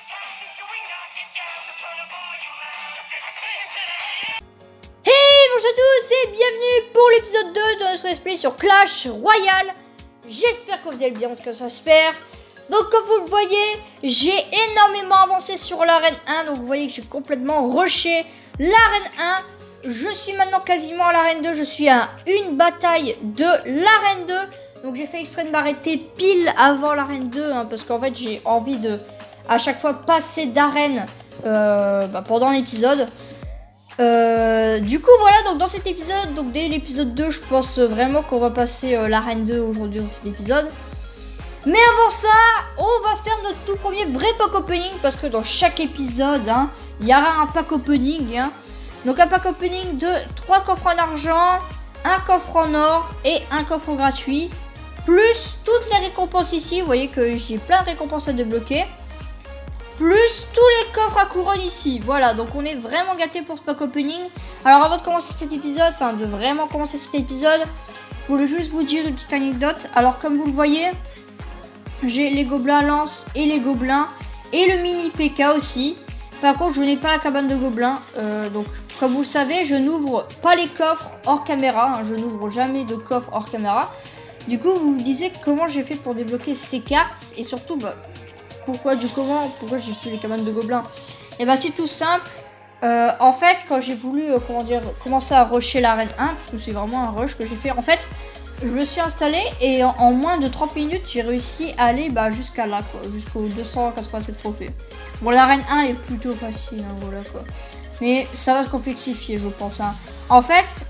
Hey, bonjour à tous et bienvenue pour l'épisode 2 de notre let's play sur Clash Royale. J'espère que vous allez bien, en tout cas ça j'espère. Donc comme vous le voyez, j'ai énormément avancé sur l'arène 1. Donc vous voyez que j'ai complètement rushé l'arène 1. Je suis maintenant quasiment à l'arène 2. Je suis à une bataille de l'arène 2. Donc j'ai fait exprès de m'arrêter pile avant l'arène 2 parce qu'en fait j'ai envie de à chaque fois passer d'arène pendant l'épisode. Du coup voilà, donc dans cet épisode, donc dès l'épisode 2 je pense vraiment qu'on va passer l'arène 2 aujourd'hui dans cet épisode. Mais avant ça, on va faire notre tout premier vrai pack opening, parce que dans chaque épisode il y aura un pack opening Donc un pack opening de 3 coffres en argent, un coffre en or et un coffre gratuit, plus toutes les récompenses ici. Vous voyez que j'ai plein de récompenses à débloquer, plus tous les coffres à couronne ici. Voilà, donc on est vraiment gâtés pour ce pack opening. Alors avant de commencer cet épisode, enfin de vraiment commencer cet épisode, je voulais juste vous dire une petite anecdote. Alors comme vous le voyez, j'ai les gobelins lance et les gobelins et le mini PK aussi. Par contre je n'ai pas la cabane de gobelins, donc comme vous le savez, je n'ouvre pas les coffres hors caméra, je n'ouvre jamais de coffre hors caméra. Du coup vous vous disiez comment j'ai fait pour débloquer ces cartes, et surtout pourquoi j'ai plus les cabanes de gobelins. Et c'est tout simple. En fait, quand j'ai voulu commencer à rusher l'arène 1, parce que c'est vraiment un rush que j'ai fait, en fait, je me suis installé et en moins de 30 minutes, j'ai réussi à aller jusqu'à là, quoi, jusqu'aux 287 trophées. Bon, l'arène 1 est plutôt facile, voilà quoi. Mais ça va se complexifier, je pense. En fait,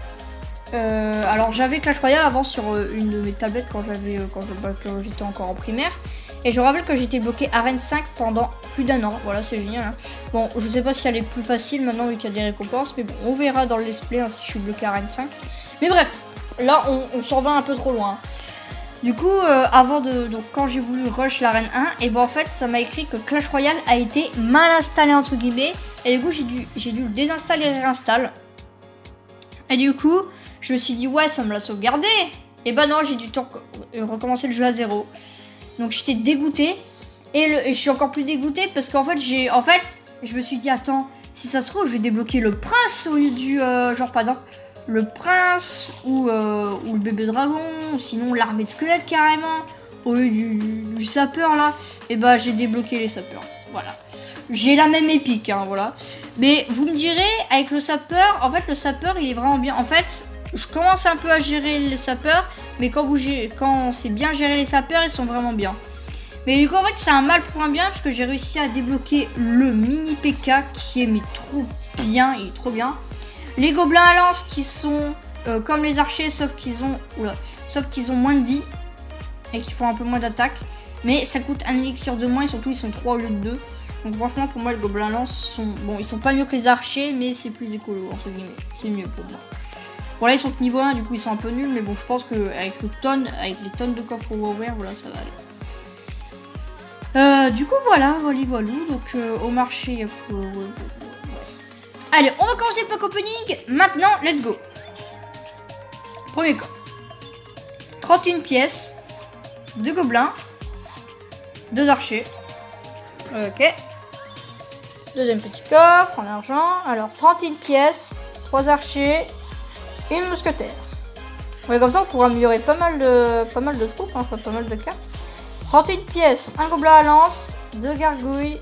alors j'avais Clash Royale avant sur une de mes tablettes quand j'étais encore en primaire. Et je rappelle que j'étais bloqué arène 5 pendant plus d'un an. Voilà, c'est génial. Bon, je sais pas si elle est plus facile maintenant vu qu'il y a des récompenses. Mais bon, on verra dans le let's play si je suis bloqué arène 5. Mais bref, là, on s'en va un peu trop loin. Du coup, donc quand j'ai voulu rush l'arène 1, et en fait, ça m'a écrit que Clash Royale a été mal installé entre guillemets. Et du coup, j'ai dû le désinstaller et réinstaller. Et du coup, je me suis dit, ouais, ça me l'a sauvegardé. Et non, j'ai dû recommencer le jeu à 0. Donc j'étais dégoûtée. Et je suis encore plus dégoûtée parce qu'en fait, je me suis dit, attends, si ça se trouve, je vais débloquer le prince au lieu du... genre par exemple, le prince ou le bébé dragon, ou sinon l'armée de squelettes carrément, au lieu du sapeur là. Et j'ai débloqué les sapeurs. Voilà. J'ai la même épique, voilà. Mais vous me direz, avec le sapeur, en fait, le sapeur, il est vraiment bien. En fait, je commence un peu à gérer les sapeurs, mais quand on sait bien gérer les sapeurs, ils sont vraiment bien. Mais du coup, en fait, c'est un mal pour un bien, parce que j'ai réussi à débloquer le mini PK, qui est trop bien, il est trop bien. Les gobelins à lance, qui sont comme les archers, sauf qu'ils ont moins de vie, et qui font un peu moins d'attaque. Mais ça coûte un élixir de moins, et surtout, ils sont 3 au lieu de 2. Donc franchement, pour moi, les gobelins à lance ils sont pas mieux que les archers, mais c'est plus écolo, entre guillemets. C'est mieux pour moi. Bon là ils sont niveau 1, du coup ils sont un peu nuls, mais bon je pense qu'avec les tonnes de coffres qu'on va ouvrir, voilà ça va aller. Du coup voilà, donc au marché il y a allez, on va commencer le pack opening, maintenant let's go. Premier coffre, 31 pièces, 2 gobelins, 2 archers, ok. Deuxième petit coffre en argent, alors 31 pièces, 3 archers, une mousquetaire. Ouais, comme ça on pourra améliorer pas mal de troupes, enfin pas mal de cartes. 31 pièces, un gobelin à lance, 2 gargouilles,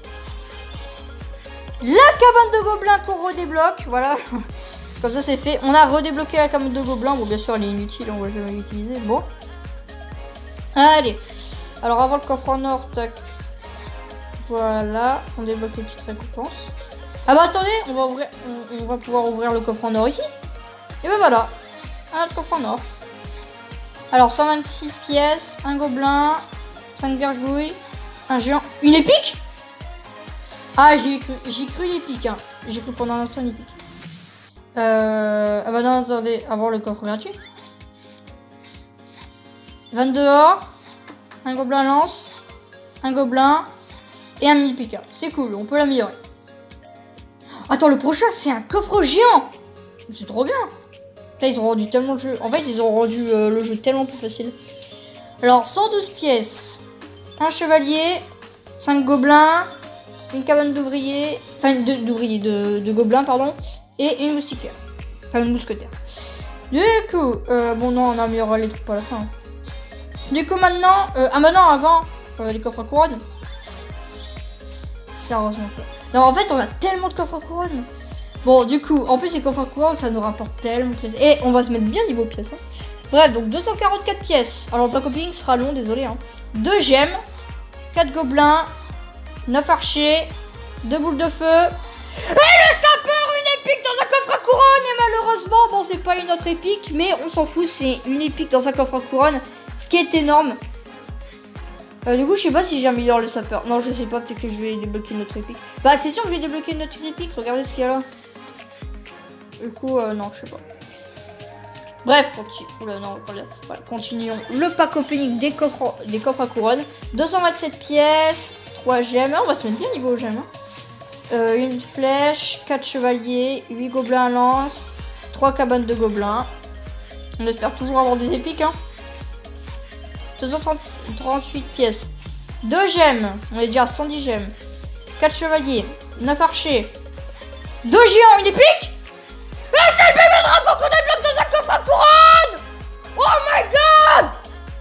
la cabane de gobelins qu'on redébloque, voilà. Comme ça c'est fait, on a redébloqué la cabane de gobelins. Bon bien sûr elle est inutile, on va jamais l'utiliser, bon. Allez, alors avant le coffre en or, tac. Voilà, on débloque les petites récompenses. Attendez, on va pouvoir ouvrir le coffre en or ici. Et voilà, un autre coffre en or. Alors 126 pièces, un gobelin, 5 gargouilles, un géant, une épique. Ah j'ai cru l'épique, j'ai cru pendant un instant une épique. Non attendez, avant le coffre gratuit. 22 or, un gobelin lance, un gobelin et un mini PK. C'est cool, on peut l'améliorer. Attends, le prochain c'est un coffre géant. C'est trop bien. Là, ils ont rendu tellement le jeu. En fait, ils ont rendu le jeu tellement plus facile. Alors, 112 pièces. Un chevalier. 5 gobelins. une cabane d'ouvriers, enfin d'ouvriers, de gobelins, pardon, et une moustiquaire, enfin une mousquetaire. Du coup, bon non, on améliorera les trucs pour la fin. Du coup maintenant, avant, les coffres à couronne. Sérieusement quoi. Non, en fait, on a tellement de coffres à couronne. Bon, du coup, en plus, les coffres à couronne, ça nous rapporte tellement de pièces. Et on va se mettre bien niveau pièces. Hein. Bref, donc 244 pièces. Alors, le pack opening sera long, désolé. Hein. 2 gemmes, 4 gobelins, 9 archers, 2 boules de feu. Et le sapeur, une épique dans un coffre à couronne. Et malheureusement, bon, c'est pas une autre épique, mais on s'en fout, c'est une épique dans un coffre à couronne. Ce qui est énorme. Du coup, je sais pas si j'améliore le sapeur. Non, je sais pas, peut-être que je vais débloquer une autre épique. Bah, c'est sûr que je vais débloquer une autre épique. Regardez ce qu'il y a là. Du coup, non, je sais pas. Bref, continuons. Le pack opening des coffres à couronne. 227 pièces, 3 gemmes. On va se mettre bien niveau gemmes. Hein. Une flèche, 4 chevaliers, 8 gobelins à lance, 3 cabanes de gobelins. On espère toujours avoir des épiques. Hein. 238 pièces. 2 gemmes. On est déjà à 110 gemmes. 4 chevaliers, 9 archers, 2 géants, une épique. Ah, c'est le bébé dragon qu'on débloque dans un coffre à couronne. Oh my god.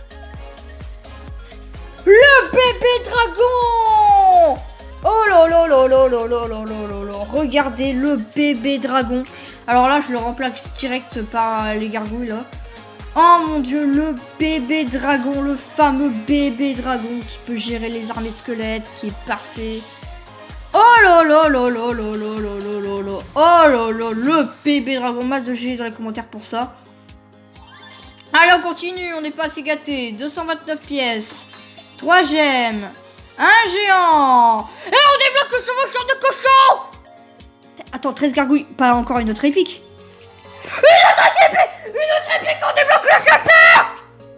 Le bébé dragon. Oh là là là là là là là là là. Regardez le bébé dragon. Alors là, je le remplace direct par les gargouilles là. Oh mon dieu, le bébé dragon, le fameux bébé dragon qui peut gérer les armées de squelettes, qui est parfait. Oh là là là là là là là là là là. Oh là là, le bébé dragon. Masse de G dans les commentaires pour ça. Allez, on continue, on n'est pas assez gâtés. 229 pièces, 3 gemmes, 1 géant. Et on débloque le chevaucheur de cochon. Attends, 13 gargouilles, pas encore une autre épique. Une autre épique, on débloque le chasseur.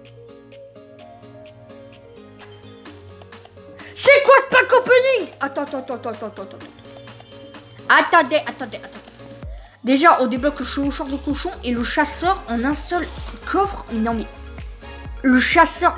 C'est quoi ce pack opening? Attendez. Déjà, on débloque le chevaucheur de cochon et le chasseur en un seul coffre. Non mais... Le chasseur...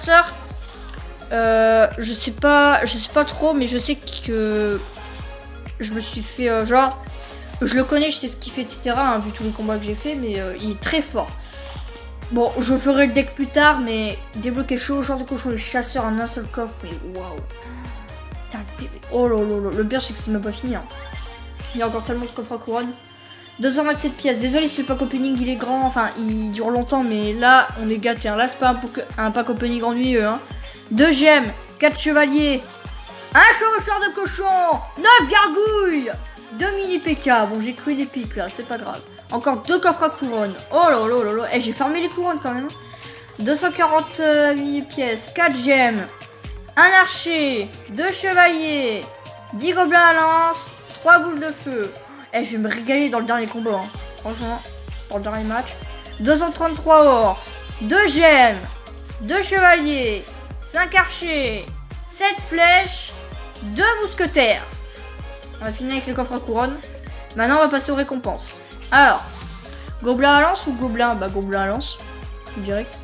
je sais pas trop, mais je sais que... Je me suis fait genre... Je le connais, je sais ce qu'il fait, etc. Hein, vu tous les combats que j'ai fait, mais il est très fort. Bon, je ferai le deck plus tard, mais débloquer le chevaucheur de cochon et le chasseur en un seul coffre, mais waouh. Oh là là là, le pire c'est que c'est même pas fini. Hein. Il y a encore tellement de coffres à couronne. 227 pièces, désolé si le pack opening il est grand, enfin il dure longtemps, mais là on est gâté. Hein. Là c'est pas un pack opening ennuyeux. Hein. 2 gemmes, 4 chevaliers, 1 chevaucheur de cochon, 9 gargouilles, 2 mini PK. Bon, j'ai cru des pics là, c'est pas grave. Encore 2 coffres à couronne. Oh là là là là. Eh, j'ai farmé les couronnes quand même. 248 pièces, 4 gemmes, 1 archer, 2 chevaliers, 10 gobelins à lance, 3 boules de feu. Eh, je vais me régaler dans le dernier combat. Hein. Franchement, dans le dernier match. 233 or, 2 gemmes, 2 chevaliers, 5 archers, 7 flèches, 2 mousquetaires. On va finir avec les coffres à couronne. Maintenant, on va passer aux récompenses. Alors, gobelin à lance ou gobelin? Bah, gobelin à lance. Direct.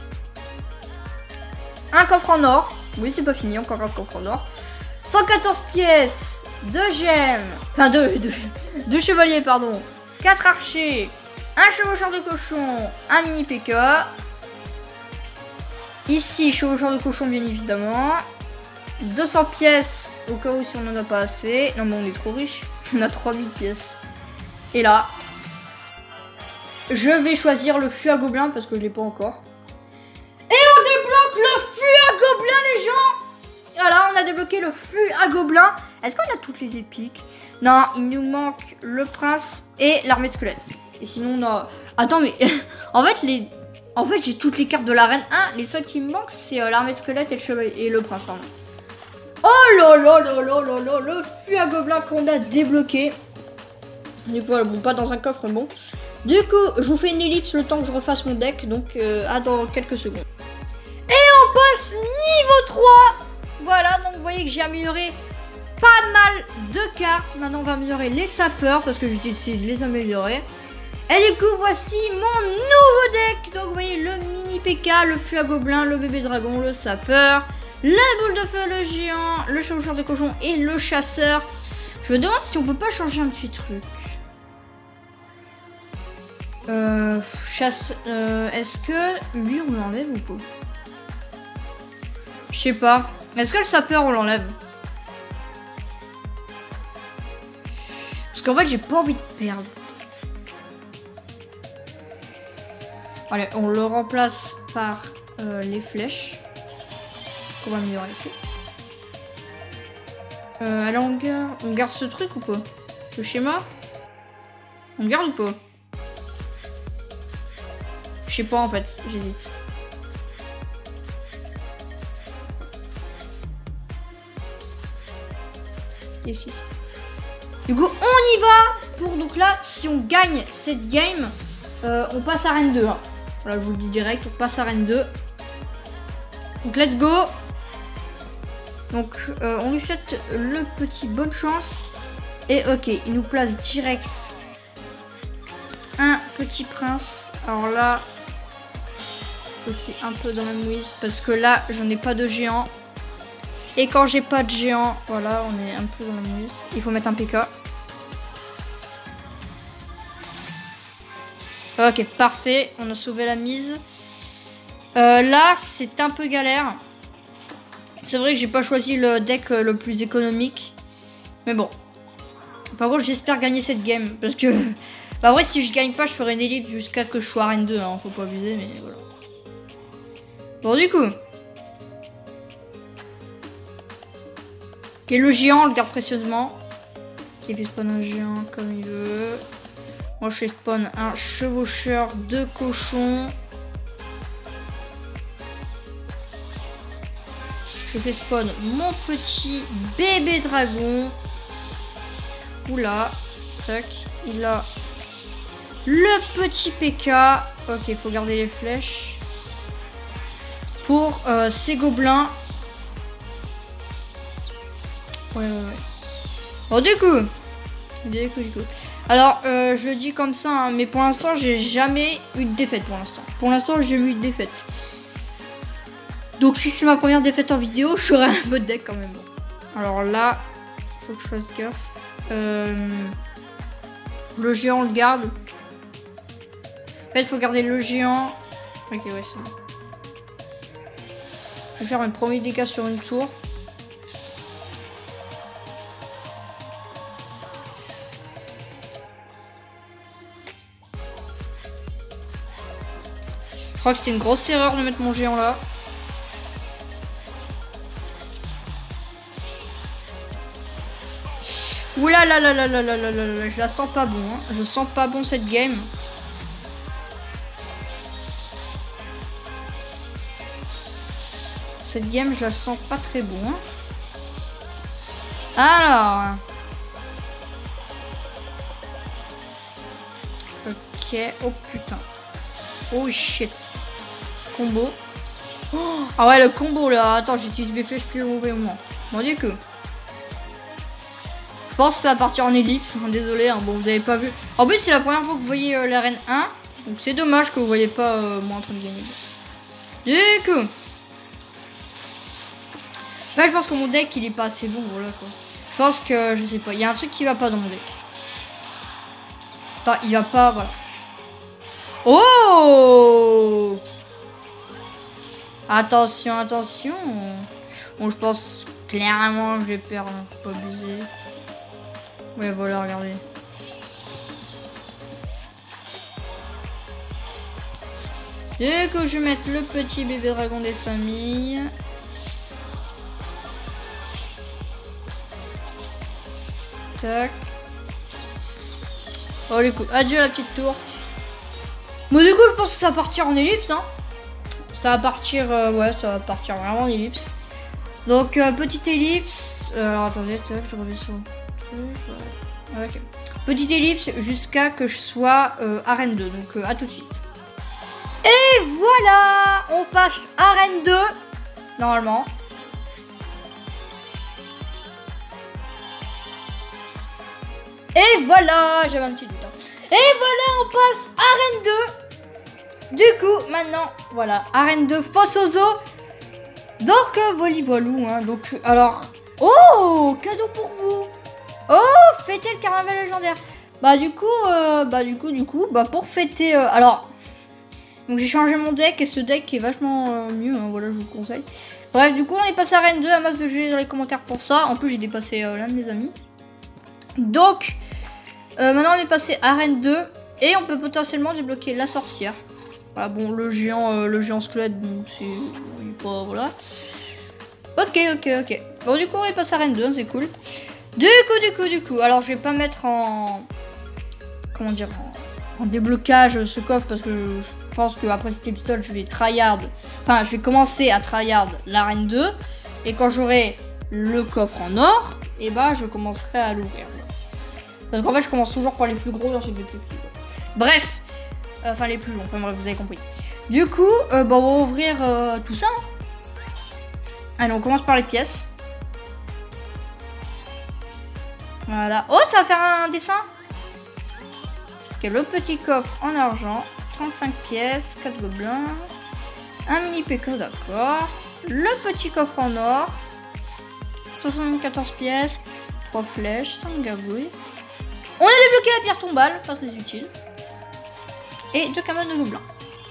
Un coffre en or. Oui, c'est pas fini, encore un coffre en or. 114 pièces, 2 gemmes. Enfin, 2 chevaliers, pardon. 4 archers, 1 chevaucheur de cochon, 1 mini PK. Ici, chevaucheur de cochon, bien évidemment. 200 pièces, au cas où si on n'en a pas assez. Non, mais on est trop riche. On a 3000 pièces. Et là, je vais choisir le fût à gobelin parce que je l'ai pas encore. Et on débloque le fût à gobelin, les gens. Voilà, on a débloqué le fût à gobelin. Est-ce qu'on a toutes les épiques? Non, il nous manque le prince et l'armée de squelettes. Et sinon, on a... Attends, mais... en fait, j'ai toutes les cartes de l'arène 1. Les seuls qui me manquent, c'est l'armée de squelettes et le chevalier et le prince, pardon. Oh là là là là là là, le fût à gobelin qu'on a débloqué. Du coup, voilà, bon, pas dans un coffre, bon. Du coup, je vous fais une ellipse le temps que je refasse mon deck, donc à dans quelques secondes. Et on passe niveau 3. Voilà, donc vous voyez que j'ai amélioré pas mal de cartes. Maintenant, on va améliorer les sapeurs, parce que j'ai décidé de les améliorer. Et du coup, voici mon nouveau deck. Donc, vous voyez le mini PK, le fût à gobelin, le bébé dragon, le sapeur, la boule de feu, le géant, le chevaucheur de cochon et le chasseur. Je me demande si on peut pas changer un petit truc. Est-ce que lui on l'enlève ou pas? Je sais pas. Est-ce que le sapeur on l'enlève? Parce qu'en fait j'ai pas envie de perdre. Allez, on le remplace par les flèches. On va améliorer ici. Allez, on garde ce truc ou pas? Le schéma? On garde ou pas? Je sais pas en fait, j'hésite. Ici. Du coup, on y va pour donc là, si on gagne cette game, on passe à Arène 2. Hein. Voilà, je vous le dis direct, on passe à Arène 2. Donc let's go. Donc on lui souhaite le petit bonne chance. Et ok, il nous place direct un petit prince. Alors là, je suis un peu dans la mouise parce que là, j'en ai pas de géant. Et quand j'ai pas de géant, voilà, on est un peu dans la mouise. Il faut mettre un PK. Ok, parfait. On a sauvé la mise. Là, c'est un peu galère. C'est vrai que j'ai pas choisi le deck le plus économique. Mais bon. Par contre, j'espère gagner cette game. Parce que... Bah, en vrai, si je gagne pas, je ferai une ellipse jusqu'à que je sois Arène 2. Hein. Faut pas abuser, mais voilà. Bon, du coup. Ok, le géant, on le garde précieusement. Qui fait spawn un géant comme il veut. Moi, je fais spawn un chevaucheur de cochon. Je fais spawn mon petit bébé dragon. Oula. Tac. Il a le petit PK. Ok, il faut garder les flèches. Pour ces gobelins. Ouais. Bon, du coup. Alors, je le dis comme ça, hein, mais pour l'instant, j'ai jamais eu de défaite pour l'instant. Pour l'instant, j'ai eu une défaite. Donc, si c'est ma première défaite en vidéo, je ferai un peu de deck quand même. Alors là, faut que je fasse gaffe. Le géant, on le garde. En fait, il faut garder le géant. Ok, ouais, c'est bon. Je vais faire mes premiers dégâts sur une tour. Je crois que c'était une grosse erreur de mettre mon géant là. Oula là là là là là là là, je la sens pas bon. Hein. Je sens pas bon cette game. Cette game, je la sens pas très bon. Alors. Ok. Oh putain. Oh shit. Combo. Oh, ah ouais, le combo là. Attends, j'utilise mes flèches plus au mauvais moment. Bon, du coup. Je pense que ça va partir en ellipse. Désolé, hein, bon, vous avez pas vu. En plus, c'est la première fois que vous voyez l'arène 1. Donc, c'est dommage que vous voyez pas moi en train de gagner. Du coup. Là, je pense que mon deck, il est pas assez bon. Voilà, quoi. Je pense que, je sais pas, il y a un truc qui va pas dans mon deck. Attends, il va pas, voilà. Oh! Attention, attention. Bon, je pense clairement que je vais perdre. Faut pas abuser. Ouais, voilà, regardez. Et que je mette le petit bébé dragon des familles. Tac. Oh, du coup, adieu la petite tour. Bon, du coup, je pense que ça va partir en ellipse. Hein. Ça va partir, ouais, ça va partir vraiment en ellipse. Donc, petite ellipse. Alors, attendez, tac, je reviens sur le truc. Ouais. Ok. Petite ellipse jusqu'à que je sois Arène 2. Donc, à tout de suite. Et voilà, on passe Arène 2. Normalement. Et voilà, j'avais un petit doute. Hein. Et voilà, on passe Arène 2. Du coup, maintenant, voilà, Arène 2 face aux os. Donc, voilou, hein. Donc, alors... Oh, cadeau pour vous. Oh, fêter le carnaval légendaire. Du coup, pour fêter... alors, donc j'ai changé mon deck et ce deck est vachement mieux, hein, voilà, je vous le conseille. Bref, du coup, on est passé à Arène 2, un masse de GG dans les commentaires pour ça. En plus, j'ai dépassé l'un de mes amis. Donc, maintenant, on est passé à Arène 2 et on peut potentiellement débloquer la sorcière. Voilà, bon, le géant squelette, donc c'est pas, voilà. Ok. Bon, du coup, on est passé à Arène 2, c'est cool. Du coup, alors je vais pas mettre en... Comment dire, en déblocage ce coffre parce que je pense qu'après cet épisode, je vais tryhard. Enfin, je vais commencer à tryhard l'arène 2. Et quand j'aurai le coffre en or, et je commencerai à l'ouvrir. Parce qu'en fait, je commence toujours par les plus gros, ensuite les plus petits. Bref. Enfin, les plus longs. Enfin, bref, vous avez compris. Du coup, on va ouvrir tout ça. Allez, on commence par les pièces. Voilà. Oh, ça va faire un dessin. Ok, le petit coffre en argent. 35 pièces, 4 gobelins. Un mini PK, d'accord. Le petit coffre en or. 74 pièces. 3 flèches, 5 gargouilles. On a débloqué la pierre tombale, pas très utile. Et 2 camottes de gobelins.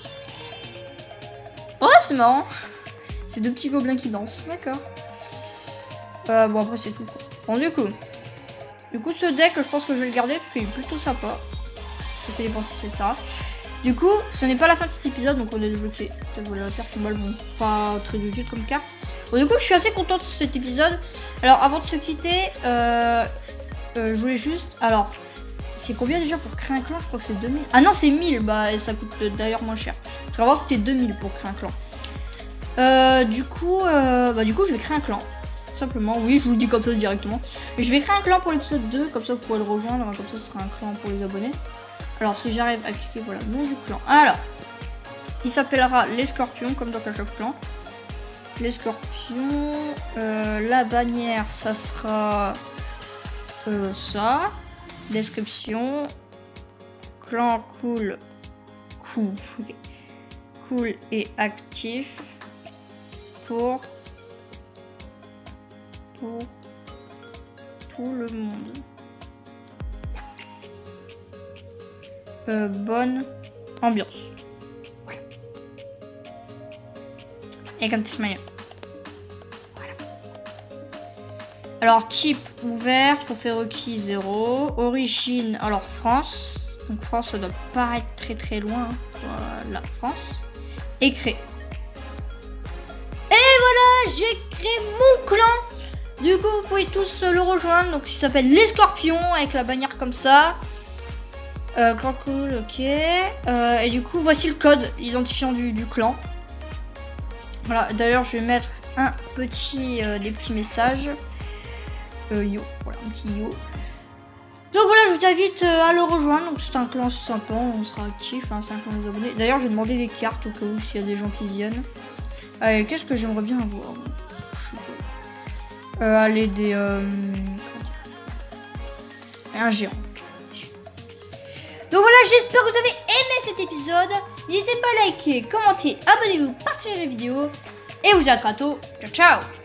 Oh, c'est marrant. C'est 2 petits gobelins qui dansent, d'accord. Bon, après, c'est tout. Bon, du coup, ce deck, je pense que je vais le garder parce qu'il est plutôt sympa. C'est défensif, etc. Du coup, ce n'est pas la fin de cet épisode, donc on a débloqué la pierre tombale, bon, pas très utile comme carte. Bon, du coup, je suis assez content de cet épisode. Alors, avant de se quitter, je voulais juste... Alors, c'est combien déjà pour créer un clan? Je crois que c'est 2000. Ah non, c'est 1000, et ça coûte d'ailleurs moins cher. Parce qu'avant, c'était 2000 pour créer un clan. Du coup, je vais créer un clan. Simplement, oui, je vous le dis comme ça directement. Mais je vais créer un clan pour l'épisode 2, comme ça vous pourrez le rejoindre, comme ça ce sera un clan pour les abonnés. Alors si j'arrive à cliquer, voilà, le nom du clan. Alors, il s'appellera les Scorpions, comme dans Clash of Clans. Les Scorpions, la bannière, ça sera ça. Description, clan cool et actif pour tout le monde. Bonne ambiance. Voilà. Et comme petit smiley. Voilà. Alors type ouvert, trophée requis 0. Origine, alors France. Donc France, ça doit paraître très loin. Voilà, France. Et créer. Et voilà, j'ai créé mon clan. Du coup, vous pouvez tous le rejoindre. Donc, il s'appelle les Scorpions avec la bannière comme ça. Clan cool, ok. Et du coup, voici le code identifiant du clan. Voilà. D'ailleurs, je vais mettre des petits messages. Yo, voilà, un petit yo. Donc voilà, je vous invite à le rejoindre. Donc c'est un clan sympa, on sera actif, hein, 5 000 abonnés. D'ailleurs, je vais demander des cartes au cas où s'il y a des gens qui viennent. Allez, qu'est-ce que j'aimerais bien avoir? Allez, un géant. Donc voilà, j'espère que vous avez aimé cet épisode. N'hésitez pas à liker, commenter, abonnez-vous, partagez la vidéo. Et je vous dis à très bientôt. Ciao, ciao!